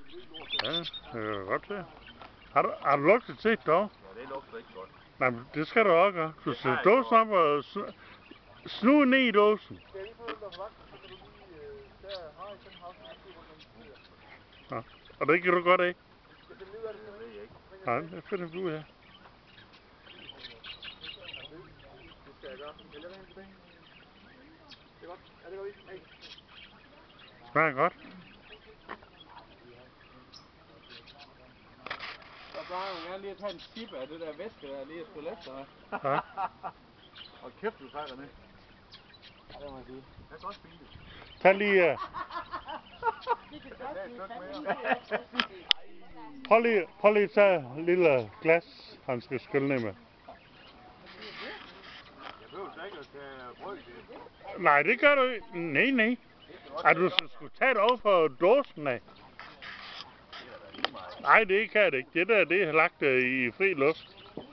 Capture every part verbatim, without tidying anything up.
Ja, det kan jeg godt se. Har du, har du lugtet til det dog? Ja, det lugter rigtig godt. Nej, men det skal du også gøre. Du skal dåsen op og snu ned i dåsen. Ja, og det kan du godt af. Nej, det finder vi ud af. Det skal jeg gøre. Vil jeg være tilbage? Det er godt. Ja, det går ikke. Hey. Smager godt. Så plejer man gerne lige at tage en sip af det der væske der lige at skylle efter med. Ja. Og kæft, du sejler med. Ja, det må jeg sige. Det er godt fint. Tag lige... Uh... Prøv lige, prøv lige at tage et lille glas, han skal skylle ned med. Jeg behøver ikke at tage brød til. Nej, det gør du ikke. Nej, nej. Er du så skulle tage det over for dåsen af? Nej, det kan det ikke. Det der, det er lagt i fri luft.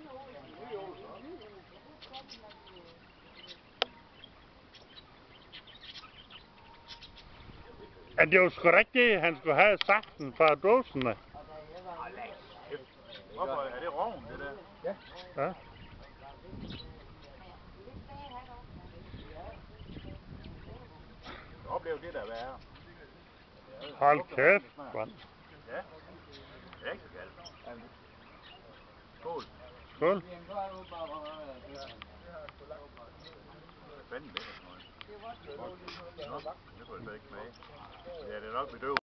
Ja, det var sgu da ikke det, han skulle have saften fra dåsen af. Hvorfor er det roven, det der? Ja. Ja. Jeg oplever det der værre. Hold kæft, mand. Ja. Det er ikke så galt. Skål. Skål. Fanden det er sådan noget. Nå, det får jeg slet ikke smage. Ja, det er nok bedøvet.